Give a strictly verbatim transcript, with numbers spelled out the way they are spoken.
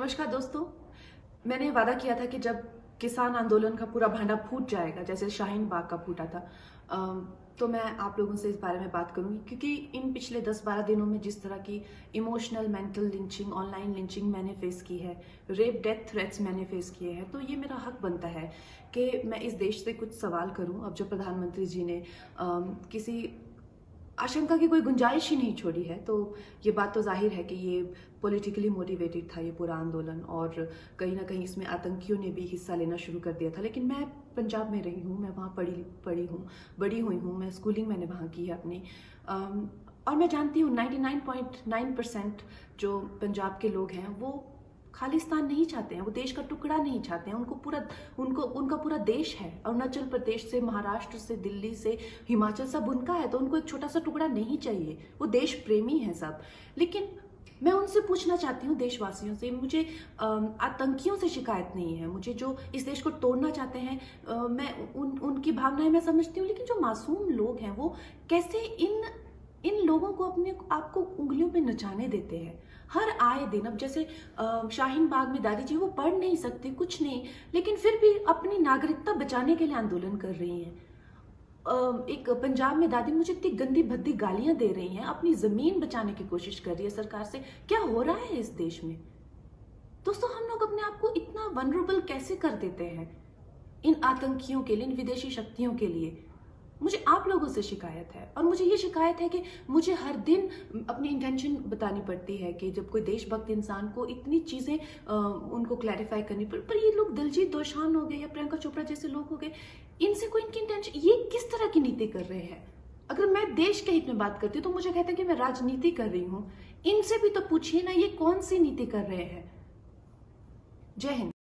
नमस्कार दोस्तों। मैंने वादा किया था कि जब किसान आंदोलन का पूरा भांडा फूट जाएगा, जैसे शाहीन बाग का फूटा था, अम, तो मैं आप लोगों से इस बारे में बात करूंगी, क्योंकि इन पिछले दस बारह दिनों में जिस तरह की emotional, mental lynching, online lynching मैंने फेस की है, रेप डेथ थ्रेट्स मैंने फेस किए हैं, तो ये मेरा हक बनता है कि मैं इस देश से कुछ सवाल करूं। अब जो प्रधानमंत्री जी ने अम, किसी आशंका की कोई गुंजाइश ही नहीं छोड़ी है, तो ये बात तो जाहिर है कि ये पॉलिटिकली मोटिवेटेड था ये पूरा आंदोलन, और कहीं ना कहीं इसमें आतंकियों ने भी हिस्सा लेना शुरू कर दिया था। लेकिन मैं पंजाब में रही हूँ, मैं वहाँ पढ़ी पढ़ी हूँ, बड़ी हुई हूँ, मैं स्कूलिंग मैंने वहाँ की है अपनी, अम, और मैं जानती हूँ ninety nine point nine percent जो पंजाब के लोग हैं वो खालिस्तान नहीं चाहते हैं, वो देश का टुकड़ा नहीं चाहते हैं। उनको पूरा उनको उनका पूरा देश है, अरुणाचल प्रदेश से, महाराष्ट्र से, दिल्ली से, हिमाचल, सब उनका है, तो उनको एक छोटा सा टुकड़ा नहीं चाहिए। वो देश प्रेमी है सब। लेकिन मैं उनसे पूछना चाहती हूँ, देशवासियों से, मुझे आतंकियों से शिकायत नहीं है, मुझे जो इस देश को तोड़ना चाहते हैं, आ, मैं उन उनकी भावनाएं मैं समझती हूँ, लेकिन जो मासूम लोग हैं वो कैसे इन इन लोगों को अपने आपको उंगलियों पे नचाने देते हैं हर आए दिन। अब जैसे शाहीन बाग में दादी जी वो पढ़ नहीं सकती, कुछ नहीं, लेकिन फिर भी अपनी नागरिकता बचाने के लिए आंदोलन कर रही हैं। एक पंजाब में दादी मुझे इतनी गंदी भद्दी गालियां दे रही हैं, अपनी जमीन बचाने की कोशिश कर रही है सरकार से। क्या हो रहा है इस देश में दोस्तों? हम लोग अपने आप को इतना वनरेबल कैसे कर देते हैं इन आतंकियों के लिए, इन विदेशी शक्तियों के लिए? मुझे आप लोगों से शिकायत है, और मुझे ये शिकायत है कि मुझे हर दिन अपनी इंटेंशन बतानी पड़ती है कि जब कोई देशभक्त इंसान को इतनी चीजें उनको क्लैरिफाई करनी पड़ पर ये लोग दिलजीत दोसांझ हो गए या प्रियंका चोपड़ा जैसे लोग हो गए, इनसे कोई इनकी इंटेंशन, ये किस तरह की नीति कर रहे हैं? अगर मैं देश के हित में बात करती हूँ तो मुझे कहते हैं कि मैं राजनीति कर रही हूँ। इनसे भी तो पूछिए ना, ये कौन सी नीति कर रहे हैं। जय हिंद।